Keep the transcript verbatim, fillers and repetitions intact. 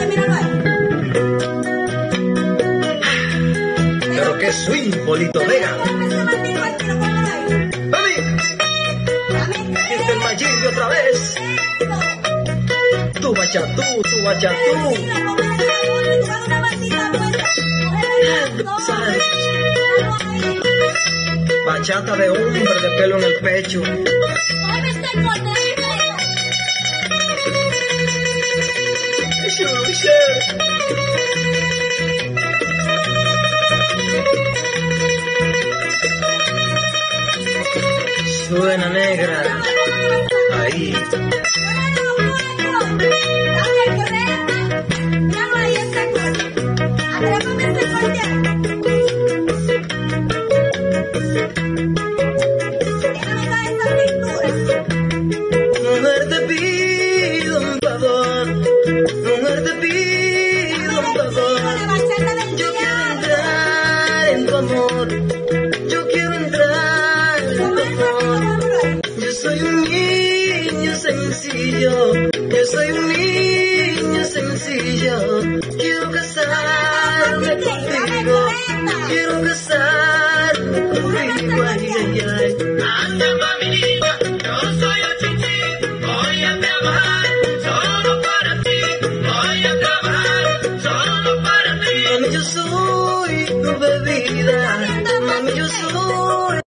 míralo ahí. Pero qué swing, Polito Vega. ¡Mami! Aquí está el Mayimbe otra vez. Tú bachatú, tú bachatú. Bachata de hombre de pelo en el pecho. Suena negra. Ahí. Mujer, te pido un favor. Mujer, te pido un favor. Yo quiero entrar en tu amor. Yo quiero entrar en tu amor. Yo soy un niño sencillo. Yo soy un niño sencillo. Quiero casarme contigo. Quiero casarme contigo. Ay, ay, ay.